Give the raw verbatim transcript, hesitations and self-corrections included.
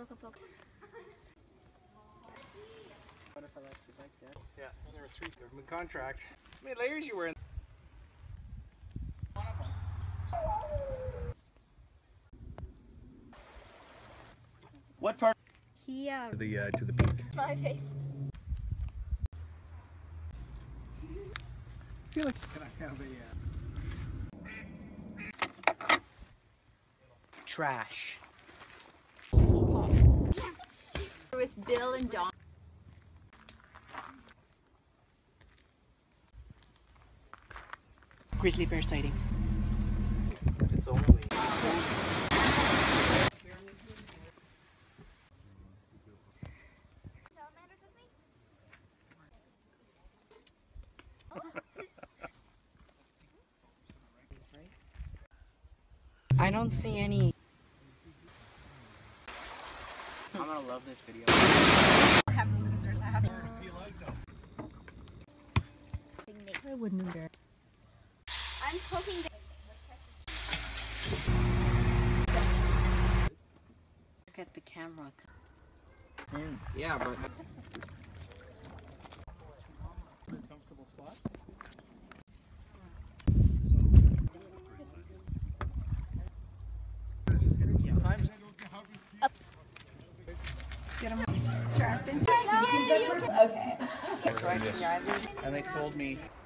poke, poke. What if I left you like that? Yeah, and there were three government contract. How many layers you were in? What part? Here. To the uh, to the peak. My face. I feel like can I have a uh... Trash. With Bill and Don. Grizzly bear sighting. It's only. I don't see any. I'm gonna love this video. Have a loser laugh. I wouldn't either. I'm poking. Look at the camera. It's in. Yeah, but. Comfortable spot. Get him. Okay. And they told me